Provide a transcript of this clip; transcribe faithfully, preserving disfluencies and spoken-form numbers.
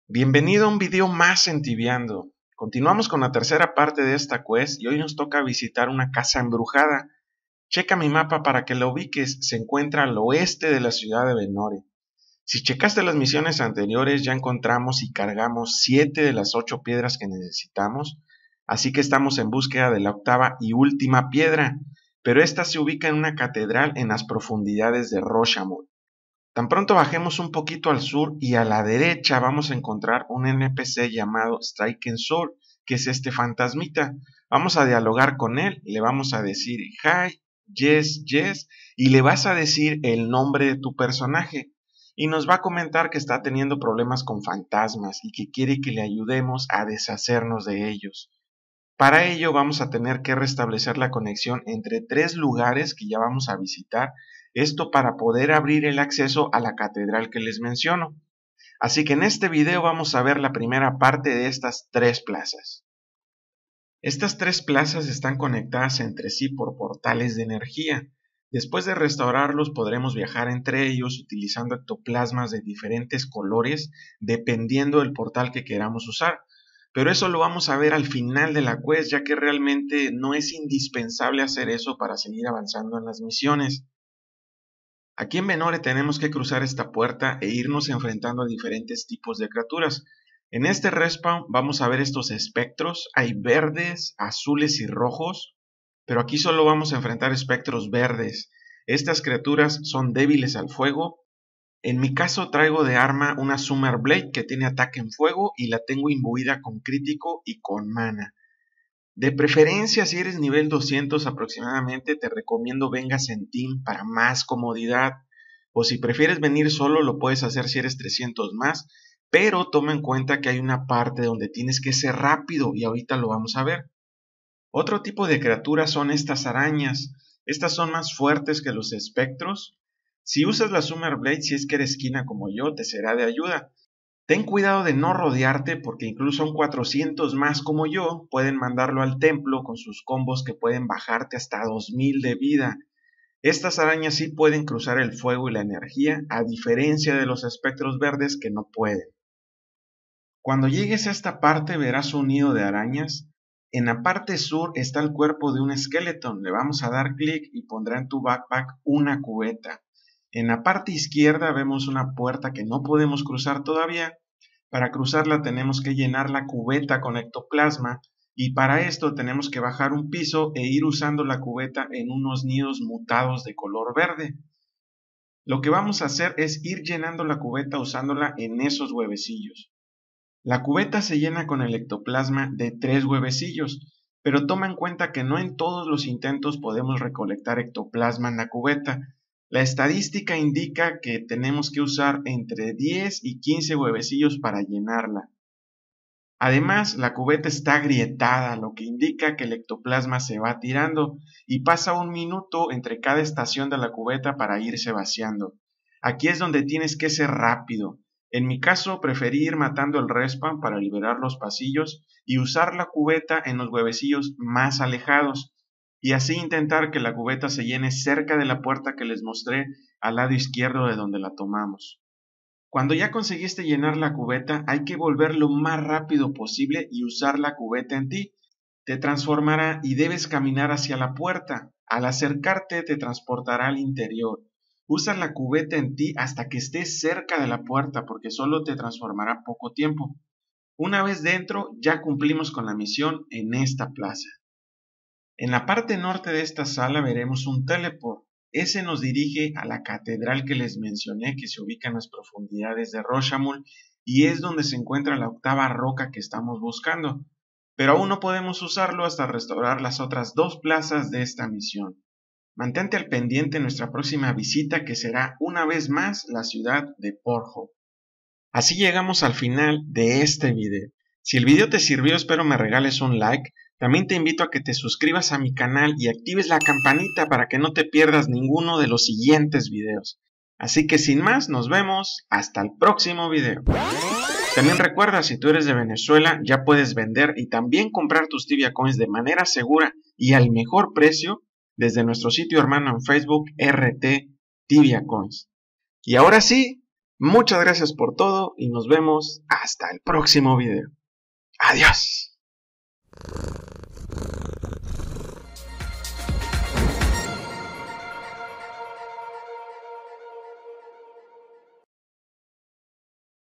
Bienvenido a un video más en Tibiando. Continuamos con la tercera parte de esta quest y hoy nos toca visitar una casa embrujada. Checa mi mapa para que lo ubiques, se encuentra al oeste de la ciudad de Venore. Si checaste las misiones anteriores ya encontramos y cargamos siete de las ocho piedras que necesitamos, así que estamos en búsqueda de la octava y última piedra, pero esta se ubica en una catedral en las profundidades de Roshamul. Tan pronto bajemos un poquito al sur y a la derecha vamos a encontrar un N P C llamado Striken Soul, que es este fantasmita. Vamos a dialogar con él, le vamos a decir hi, yes, yes, y le vas a decir el nombre de tu personaje. Y nos va a comentar que está teniendo problemas con fantasmas y que quiere que le ayudemos a deshacernos de ellos. Para ello vamos a tener que restablecer la conexión entre tres lugares que ya vamos a visitar, esto para poder abrir el acceso a la catedral que les menciono. Así que en este video vamos a ver la primera parte de estas tres plazas. Estas tres plazas están conectadas entre sí por portales de energía. Después de restaurarlos podremos viajar entre ellos utilizando ectoplasmas de diferentes colores dependiendo del portal que queramos usar. Pero eso lo vamos a ver al final de la quest, ya que realmente no es indispensable hacer eso para seguir avanzando en las misiones. Aquí en Venore tenemos que cruzar esta puerta e irnos enfrentando a diferentes tipos de criaturas. En este respawn vamos a ver estos espectros, hay verdes, azules y rojos, pero aquí solo vamos a enfrentar espectros verdes. Estas criaturas son débiles al fuego. En mi caso traigo de arma una Summer Blade que tiene ataque en fuego y la tengo imbuida con crítico y con mana. De preferencia, si eres nivel doscientos aproximadamente, te recomiendo vengas en team para más comodidad. O si prefieres venir solo, lo puedes hacer si eres trescientos más, pero toma en cuenta que hay una parte donde tienes que ser rápido y ahorita lo vamos a ver. Otro tipo de criaturas son estas arañas. Estas son más fuertes que los espectros. Si usas la Summer Blade, si es que eres esquina como yo, te será de ayuda. Ten cuidado de no rodearte porque incluso un cuatrocientos más como yo pueden mandarlo al templo con sus combos que pueden bajarte hasta dos mil de vida. Estas arañas sí pueden cruzar el fuego y la energía, a diferencia de los espectros verdes que no pueden. Cuando llegues a esta parte verás un nido de arañas. En la parte sur está el cuerpo de un skeleton. Le vamos a dar clic y pondrá en tu backpack una cubeta. En la parte izquierda vemos una puerta que no podemos cruzar todavía. Para cruzarla tenemos que llenar la cubeta con ectoplasma y para esto tenemos que bajar un piso e ir usando la cubeta en unos nidos mutados de color verde. Lo que vamos a hacer es ir llenando la cubeta usándola en esos huevecillos. La cubeta se llena con el ectoplasma de tres huevecillos, pero toma en cuenta que no en todos los intentos podemos recolectar ectoplasma en la cubeta. La estadística indica que tenemos que usar entre diez y quince huevecillos para llenarla. Además, la cubeta está agrietada, lo que indica que el ectoplasma se va tirando y pasa un minuto entre cada estación de la cubeta para irse vaciando. Aquí es donde tienes que ser rápido. En mi caso, preferí ir matando el respawn para liberar los pasillos y usar la cubeta en los huevecillos más alejados. Y así intentar que la cubeta se llene cerca de la puerta que les mostré al lado izquierdo de donde la tomamos. Cuando ya conseguiste llenar la cubeta, hay que volver lo más rápido posible y usar la cubeta en ti. Te transformará y debes caminar hacia la puerta. Al acercarte te transportará al interior. Usa la cubeta en ti hasta que estés cerca de la puerta porque solo te transformará poco tiempo. Una vez dentro, ya cumplimos con la misión en esta plaza. En la parte norte de esta sala veremos un teleport. Ese nos dirige a la catedral que les mencioné que se ubica en las profundidades de Roshamul y es donde se encuentra la octava roca que estamos buscando. Pero aún no podemos usarlo hasta restaurar las otras dos plazas de esta misión. Mantente al pendiente en nuestra próxima visita que será una vez más la ciudad de Porthope. Así llegamos al final de este video. Si el video te sirvió espero me regales un like. También te invito a que te suscribas a mi canal y actives la campanita para que no te pierdas ninguno de los siguientes videos. Así que sin más, nos vemos hasta el próximo video. También recuerda, si tú eres de Venezuela, ya puedes vender y también comprar tus Tibia Coins de manera segura y al mejor precio desde nuestro sitio hermano en Facebook, R T Tibia Coins. Y ahora sí, Muchas gracias por todo y nos vemos hasta el próximo video. Adiós.